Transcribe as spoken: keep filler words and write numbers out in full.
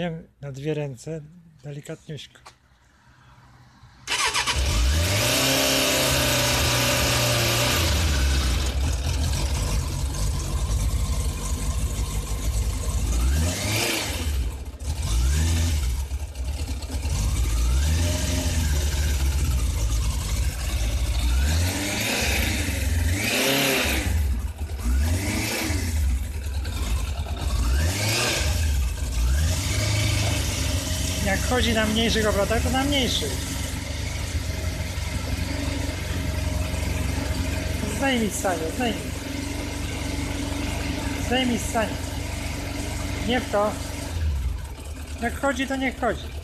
Wiem, na dwie ręce, delikatniuśko. Jak chodzi na mniejszych obrotach, to na mniejszych. Zdejmij stanie, zdejmij. Zdejmij stanie. Nie w to. Jak chodzi, to niech chodzi.